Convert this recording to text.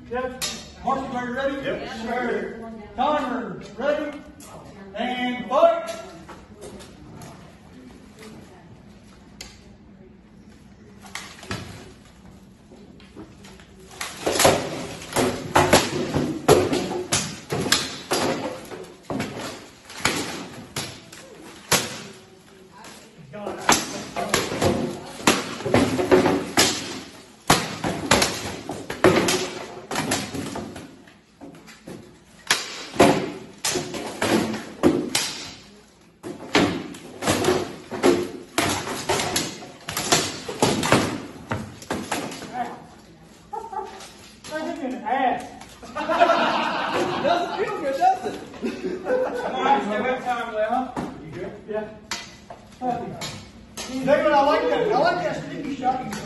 Yep. Marshall, are you ready? Yep. Sure. Timer, ready? And fight! Doesn't feel good, does it? All right, stay back time, Leon. You good? Yeah. David, I like that. I like that sticky shot.